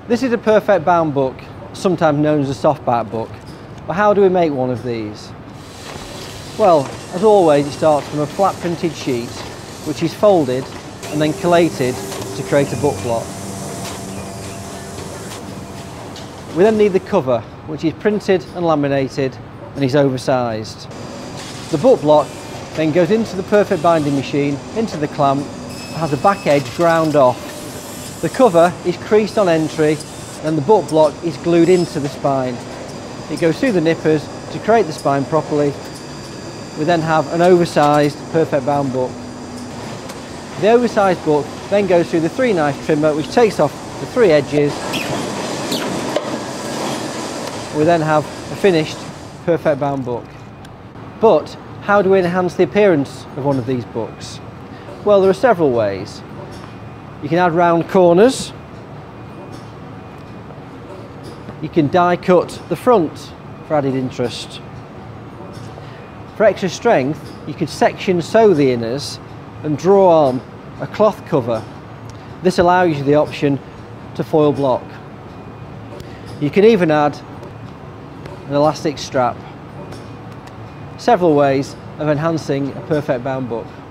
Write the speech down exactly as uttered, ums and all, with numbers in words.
This is a perfect bound book, sometimes known as a softback book. But how do we make one of these? Well, as always, it starts from a flat printed sheet, which is folded and then collated to create a book block. We then need the cover, which is printed and laminated and is oversized. The book block then goes into the perfect binding machine, into the clamp, and has the back edge ground off. The cover is creased on entry and the book block is glued into the spine. It goes through the nippers to create the spine properly. We then have an oversized perfect bound book. The oversized book then goes through the three knife trimmer, which takes off the three edges. We then have a finished perfect bound book. But how do we enhance the appearance of one of these books? Well, there are several ways. You can add round corners. You can die cut the front for added interest. For extra strength, you could section sew the inners and draw on a cloth cover. This allows you the option to foil block. You can even add an elastic strap. Several ways of enhancing a perfect bound book.